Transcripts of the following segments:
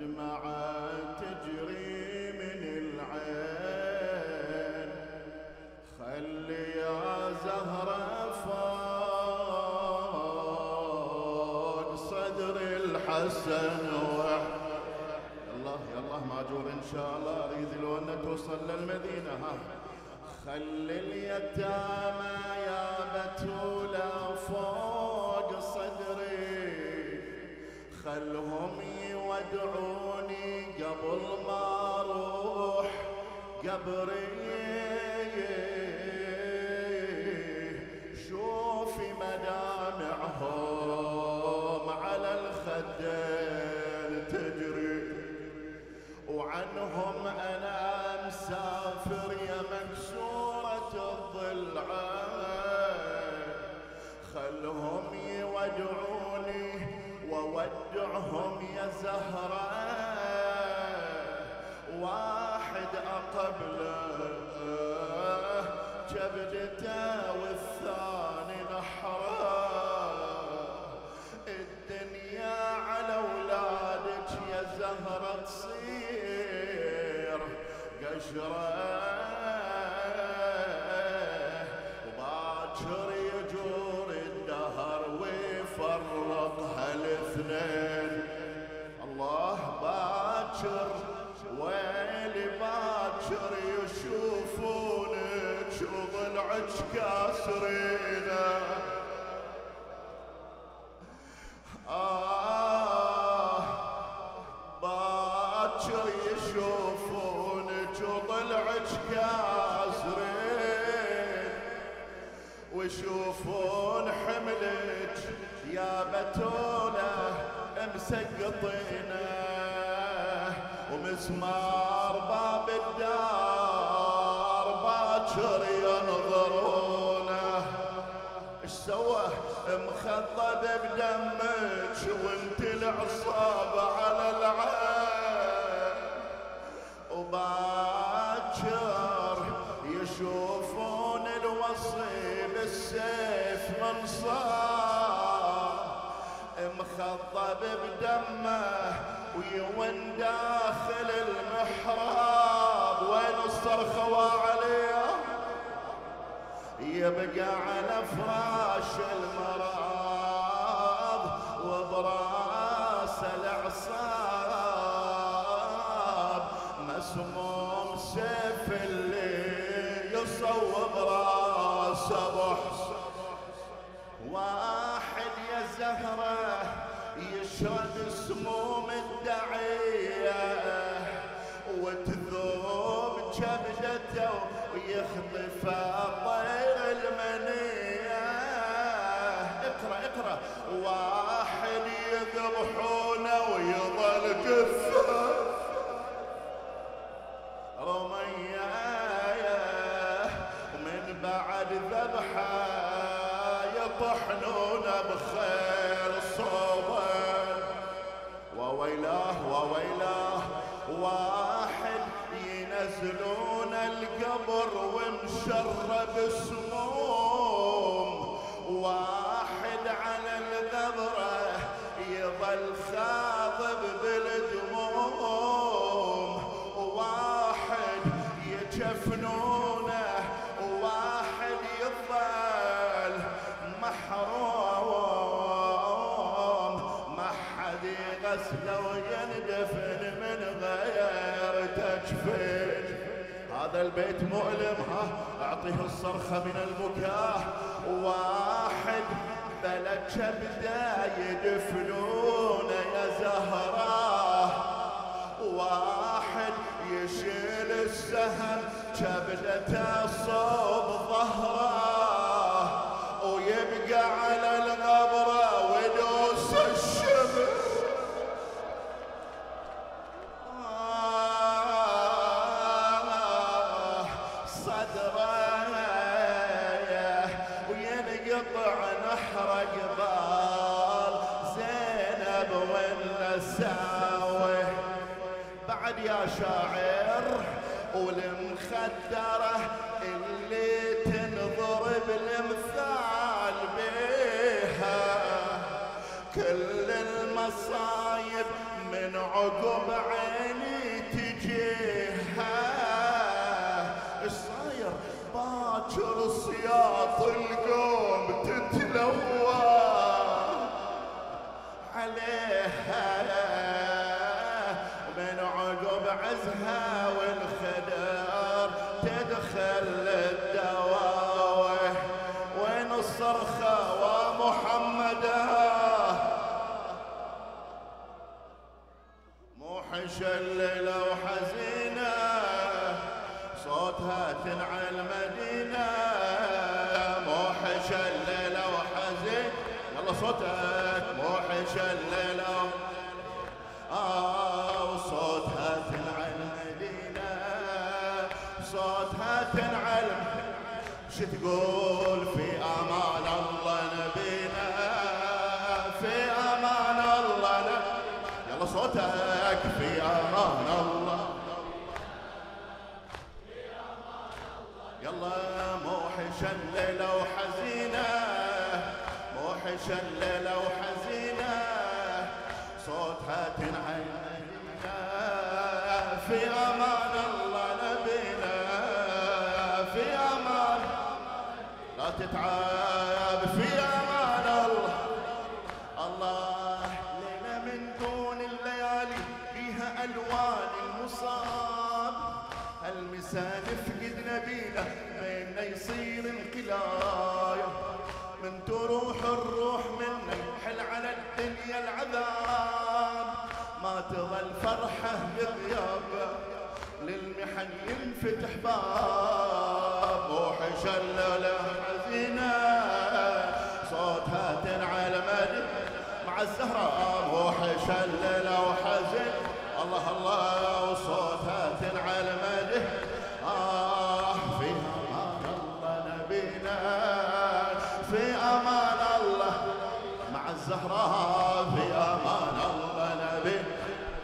والدمعة تجري من العين. خلي يا زهرة فوق صدر الحسن يلا ماجور ان شاء الله اريد لو ان توصل للمدينة. خلي اليتامى يا بتولى فوق صدري، خلهم يودعوني قبل ما اروح قبري. شوفي مدامعهم على الخدين تجري، وعنهم انا مسافر يا مكسورة الضلعين. خلهم يودعوني وودعهم يا زهرة، واحد اقبله جبدته والثاني نحره. الدنيا على اولادك يا زهرة تصير قشره، وباكر يجور الدهر ويفرق هالاثنين. الله باكر ويلي باكر يشوفونك وضلعك كاسرينه. باكر يشوفونك وضلعك كاسرين، ويشوفون حملك يا بتولة مسقطينه. ومسمار باب الدار باكر ينظرونه. ايش سوى مخضب بدمك وانت العصاب على العين. وباكر يشوفون الوصي بالسيف منصار، مخضب بدمه ويون داخل المحراب. وين الصرخة وعليه يبقى على فراش المرض وبراس العصاب. مسموم سيف اللي يصوب راس بحص. واحد يا زهرة يشرب سموم الدعية وتذوب كبدته ويخطف طير المنية. اقرأ. واحد يذبحونه ويظل جثة رمية، ومن بعد ذبحه يطحنون بخير صوبه. وويلاه واحد ينزلون القبر ومشرب سموم. واحد على الذبرة يظل خاضب بالدموم. واحد يجفنونه وواحد يظل محروم. ما حد يغسله ويندفن من غير تجفين. هذا البيت مؤلم. اعطيه الصرخة من البكاء. واحد بلا كبده يدفنون يا زهرة. واحد يشيل السهم كبدته صوب ظهره، ويبقى على الغبرة ودوس الشمس. صدره وينقطع نحر قبال زينب والنساوي. بعد يا شاعر والمخدرة اللي تنضرب الامثال بيها. كل المصايب من عقب عيني تجيها ايش صاير باكر سياط القوم تتلوى عليها من عقب عزها والخدر تدخل الدواوي وين الصرخة ومحمدا مو حشللة وحزينة صوتها تنعى المدينة مو حشللة وحزين يلا صوتك مو حشللة وصوتها تنعى المدينة صوتها تنعى شو تقول في امان الله نبينا في امان الله يلا صوتك في امان الله يلا موحش الليلة وحزينة موحش الليلة وحزينة صوتها تنعي في امان الله نبينا في امان لا تتعب في امان الله الله ليلة من دون الليالي فيها الوان المصاب المساء نفقد نبينا بيننا يصير انقلاية من تروح الروح منا يحل على الدنيا العذاب ما تظل فرحة بغيابه للمحن ينفتح باب وحش الليلة حزينة صوتها تنعى المدينة مع الزهراء وحش الليلة وحزين الله الله وصوتها تنعى المدينة في امان الله نبينا في امان الله مع الزهراء في امان الله نبينا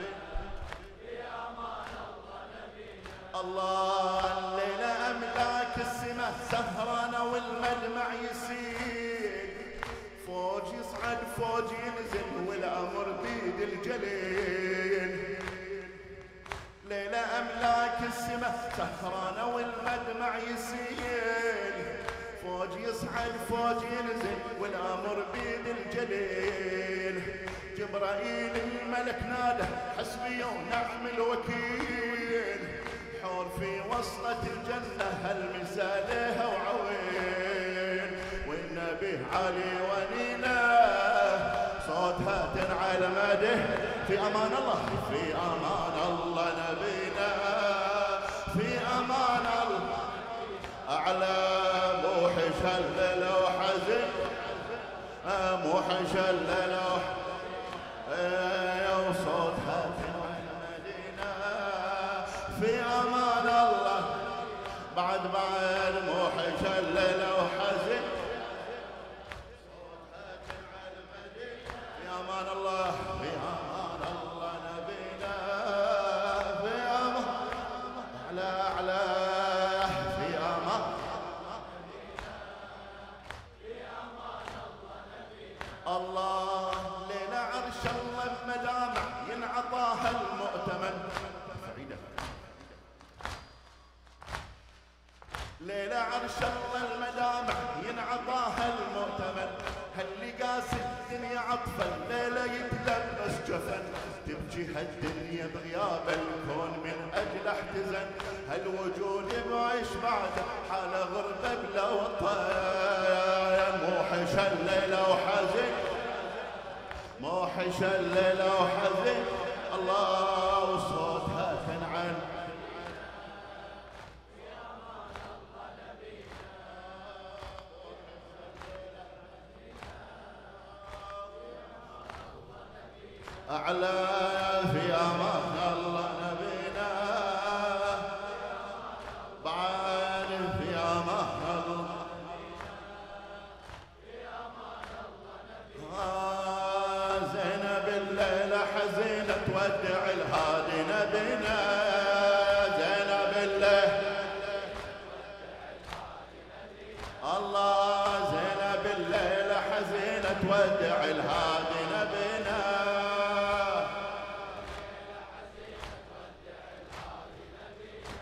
الله الليلة أملاك السماء سهرانة والمدمع يسيل فوج يصعد فوج ينزل والأمر بيد الجليل ليلة أملاك السماء سهرانة والمدمع يسيل فوج يصعد فوج ينزل والأمر بيد الجليل جبرائيل الملك نادى حسبي ونعم الوكيل حور في وسطة الجنة هالمسا لها وعوين والنبي علي ونينا صوتها تنعى المده في امان الله في امان الله نبينا في امان الله اعلى موحش الليلة وحزن موحش الليلة وصوتها تنعى المدينة في امان الله بعد موحش الليلة وحزن صوتها تنعى المدينة في امان الله في امان الله نبينا في امان اعلى اعلى في امان الله ليلة عرش الله بمدامع ينعطاها المؤتمن ليلة عرش الله المدامع ينعطاها المؤتمن هاللي قاس الدنيا عطفا الليلة يتلبس جفن تبكي هالدنيا بغياب الكون من اجل احتزن هالوجود يعيش بعده حالة غربة بلا وطن موحش الليلة وحزين موحش الليلة وحزين الله وصوتها تنعن أعلى في أمان الله نبينا بعد في أمان الله زينب الليلة حزينة تودع الهادي نبينا زينب الليلة الله زينب الليلة حزينة تودع الهادي نبينا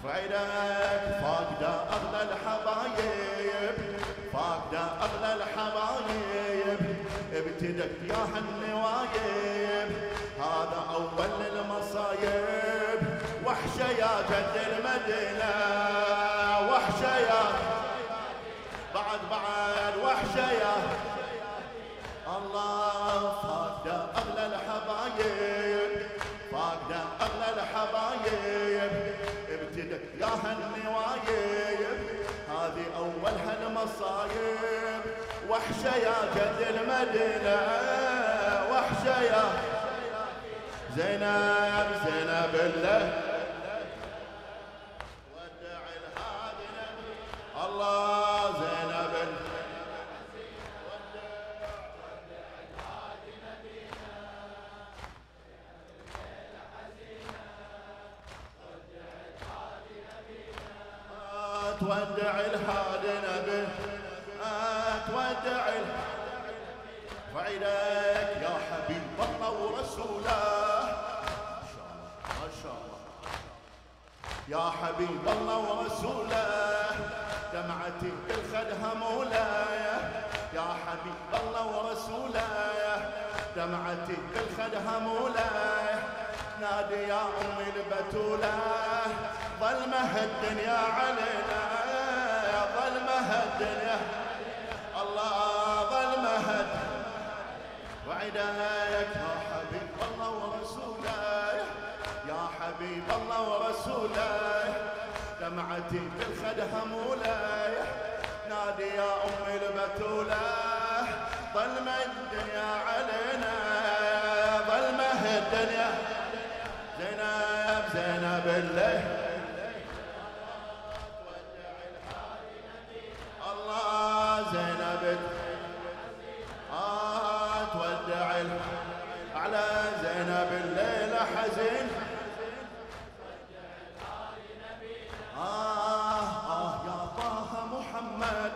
فعيدك فاقدة أغلى الحبايب، فاقدة أغلى الحبايب، ابتدك يا هالنوايب، هذا أول المصايب. وحشة يا جد المدينة، وحشة يا بعد وحشة يا الله. فاقدة أغلى الحبايب، فاقدة أغلى الحبايب، ابتدك يا هالنوايب، هذه أول هالمصايب. وحشة يا جد المدينة، وحشة يا زينب، زينب الله ودع الهادي نبي الله. زينب تودع الهادي نبي، تودع وعينك يا حبيب الله ورسوله. ما شاء الله يا حبيب الله ورسوله، دمعتي بالخدها مولاي. يا حبيب الله ورسوله، دمعتي بالخدها مولاي. نادي يا أمي البتولة، ظلمها الدنيا علينا، ظلمها الدنيا الله، ظلمها. وعداك يا حبيب الله ورسوله، يا حبيب الله ورسوله، دمعتي بالخدها مولاي. نادي يا أمي البتولة، ظلمة الدنيا علينا، ظلمة الدنيا. زينب، زينب الله الله. زينب تودع على زينب الليلة حزين. يا طه محمد،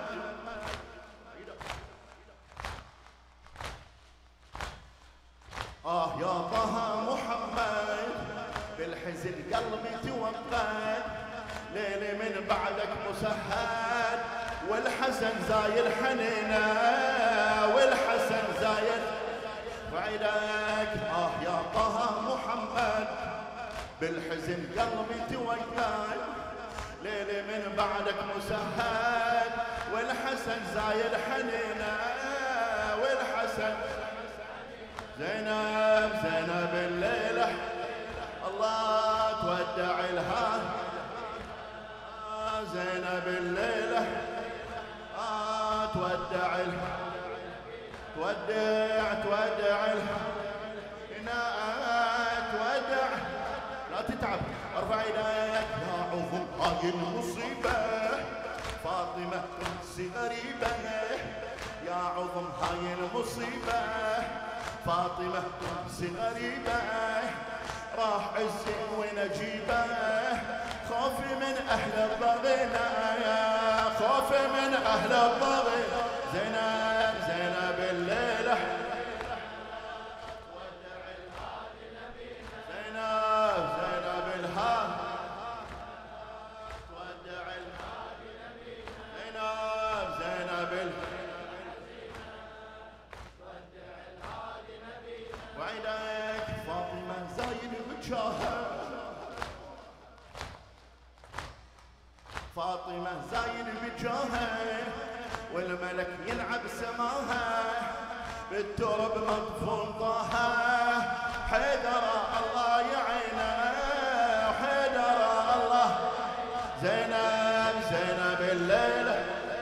يا طه محمد، بالحزن قلبي توقد. ليلي من بعدك مسهد، والحسن زايل حنينه، والحسن زايل. وعيدك يا طه محمد، بالحزن قلبي توقد. ليلي من بعدك مسهد، والحسن زايل حنينه، والحسن. زينب، زينب الليلة الله تودع الهاد. زينب الليلة تودع تودع تودع. لا تتعب، ارفع يديك يا عظم هاي المصيبة. فاطمة انسي غريبة، يا عظم هاي المصيبة. فاطمة انسي غريبة، راح عزي ونجيبه. خوفي من أهل الضغينة، خوفي من أهل الضغينة. زينب، زينب الليلة زينب، زينب الهاد تودع زينب، زينب وعينك فاطمة زايد وجهها. فاطمة زايد بجاها، والملك يلعب سماها. بالترب مدفون ضاها، حيدر الله يعينه، حيدر الله. زينب، زينب الليلة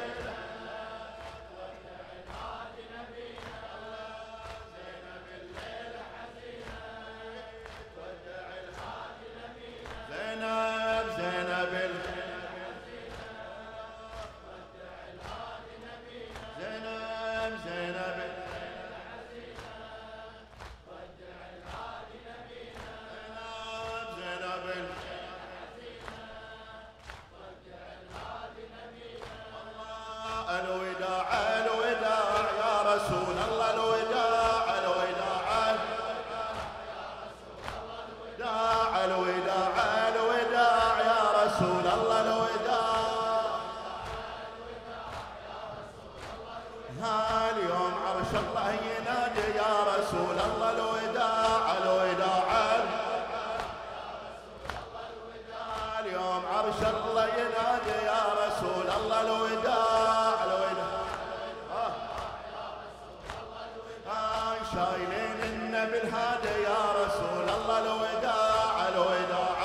زينب، زينب زينب، زينب شاء الله ينادي يا رسول الله الوداع الوداع. شايلين النبي الهادي يا رسول الله الوداع الوداع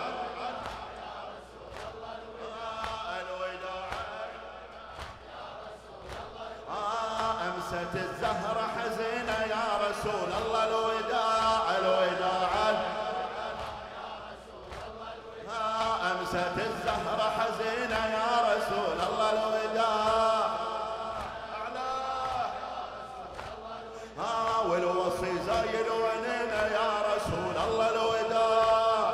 الوداع. أمست الزهرة حزينة يا رسول الله الوداع الوداع. أمست الزهرة حزينة يا رسول الله الوداع. والوصي زايد ونينا يا رسول الله الوداع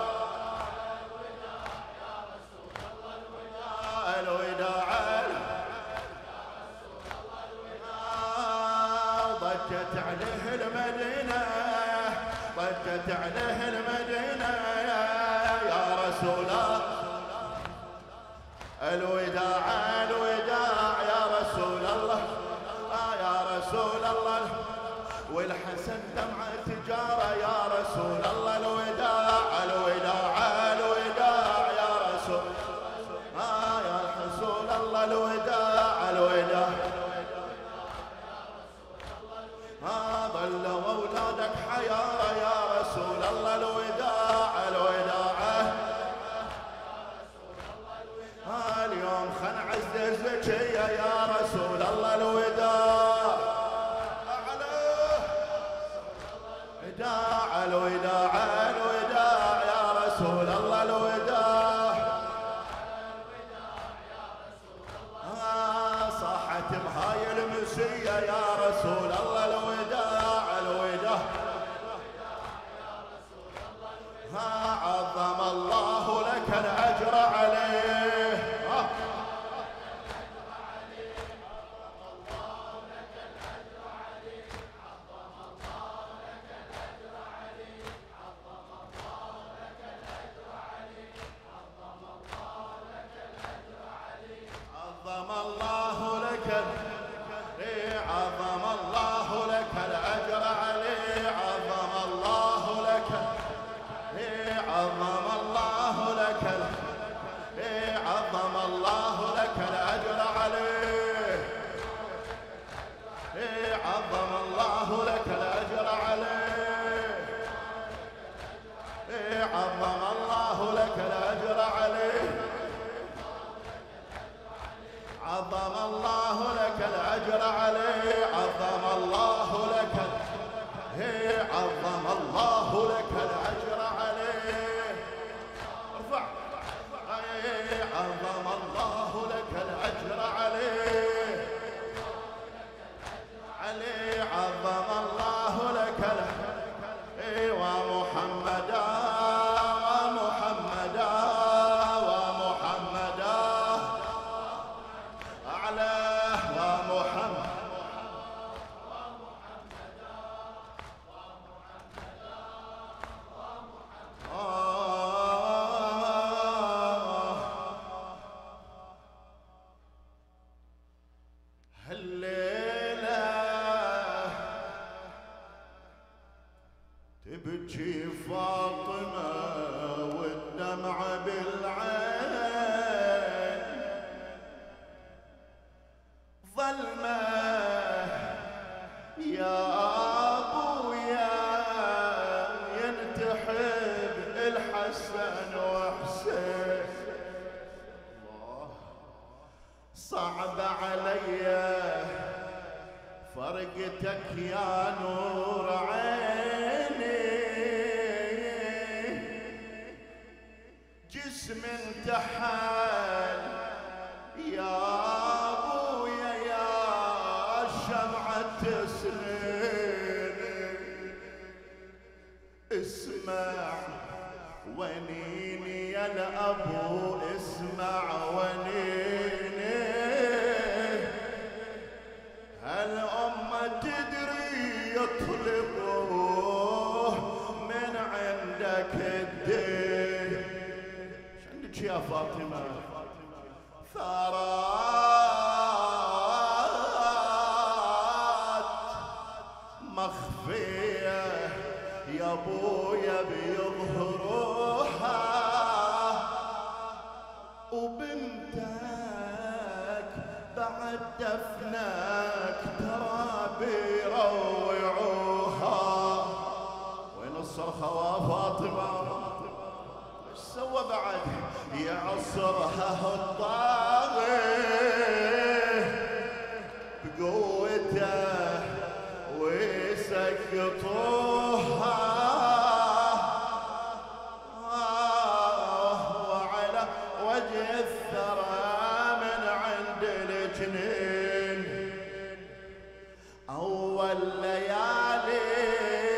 الوداع. ضجت عليه المدينة ضجت عليه المدينة يا رسول الله الوداع الوداع يا رسول الله يا رسول الله. والحسن دمعة تجارة يا رسول الله الوداع الوداع الوداع يا رسول يا رسول الله الوداع الوداع. ظلوا أولادك حيارى يا رسول الله الوداع الوداع. اليوم خن عززك يا رسول الله الوداع الوداع الوداع الوداع يا رسول الله الوداع. صاحت بهاي المسية يا رسول الله الوداع الوداع. عظم الله لك الأجر عليه عظم الله لك عظم الله لك الأجر عليه عظم الله لك عظم الله لك عظم الله لك الأجر عليه عظم الله لك الأجر عليه عظم الله لك الأجر عليه عظم الله لك الأجر عليه عظم الله لك عظم الله لك الأجر عليه. ارفع عظم الله لك الأجر عليه عليه عظم الله لك ومحمدا ومحمدا ومحمدا أعلاه ومحمد هالليلة تبكي فاطمة والدمع بالعين ظلمة يا أبويا ينتحب الحسن وحسين. صعب علي فرقتك يا نور عيني جسم انتحل يا ابويا يا شمعة سنين. اسمع ونيني يا الابو اسمع ونيني هالأمة تدري يطلبوه من عندك الدين. ايش عندك يا فاطمة؟ ثارات مخفية يا ابويا بيظهروها يعصرها الطاغي بقوته ويسقطوها وعلى وجه الثرى من عند الجنين. أول ليالي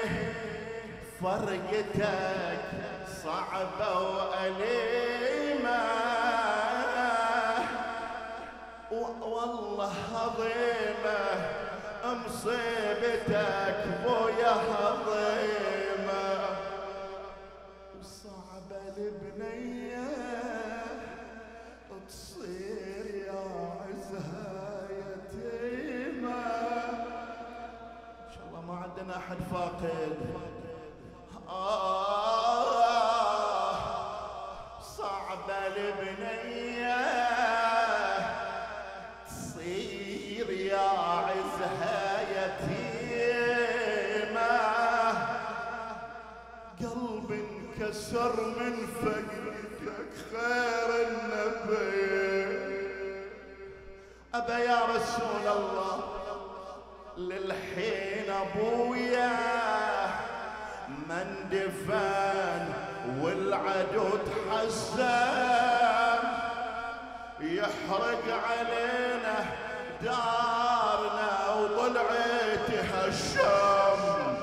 فرقتك صعبة وأليمة والله عظيمة مصيبتك بويا عظيمة وصعبة البنية تصير يا عزها يتيمة. إن شاء الله ما عندنا أحد فاقد. صعبة البنية تصير يا عزها يتيمة قلب انكسر من فقدك خير النبي. أبا يا رسول الله للحين أبويا من دفن والعدو تحسن يحرق علينا دارنا وضلعتها الشم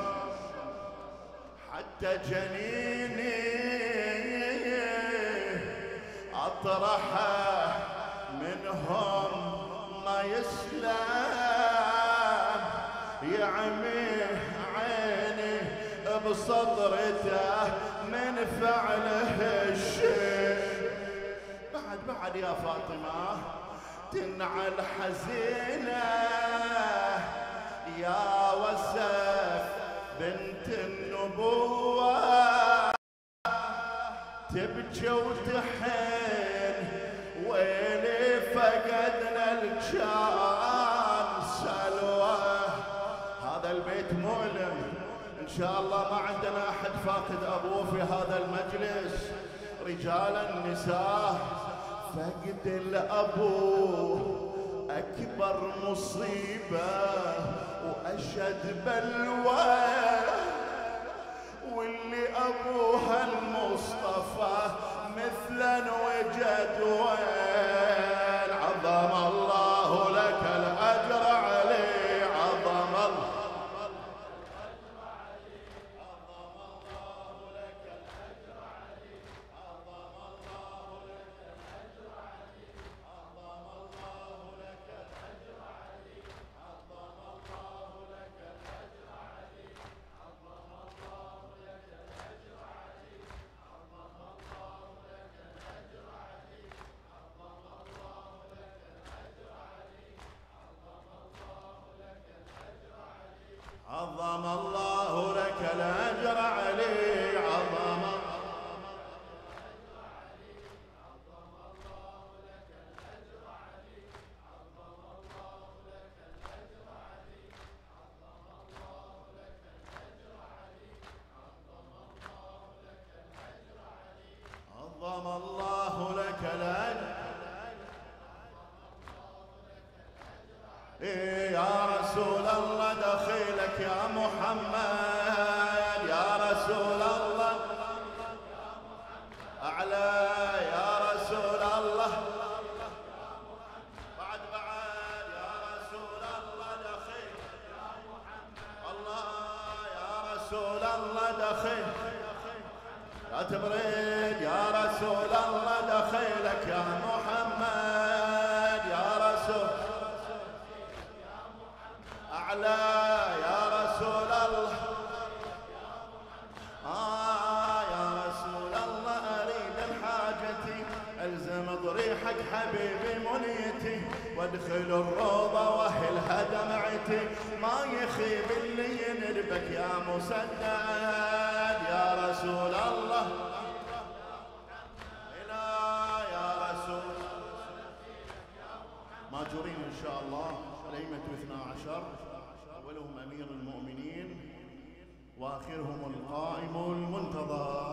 حتى جنيني أطرحه منهم ما يسلم يعمي عيني بصدرته من فعله الشيء. بعد يا فاطمة تنعى الحزينة يا وسف بنت النبوة تبكي وتحن ويلي فقدنا الجان سلوى. هذا البيت مؤلم إن شاء الله ما عندنا أحد فاقد أبوه في هذا المجلس رجالا نساء. فقد الأبو أكبر مصيبة وأشد بلوى واللي أبوها المصطفى مثلا وجد وين. عظم الله لك الأجر عليه عظم الله عظم الله لك الأجر علي عظم عظم الله لك الأجر. يا رسول الله دخيلك يا محمد يا رسول الله أعلى يا رسول الله بعد يا رسول الله دخيلك يا محمد الله يا رسول الله دخيلك لا تبرد يا رسول الله دخيلك يا محمد يا رسول أعلى يا رسول الله يا رسول الله أريد الحاجتي ألزم ضريحك حبيبي منيتي وادخل الروضة وأهلها دمعتي ما يخيب اللي ينربك يا مسدد يا رسول الله إلى يا رسول ماجورين إن شاء الله الأئمة 12 أولهم أمير المؤمنين وآخرهم القائم المنتظر.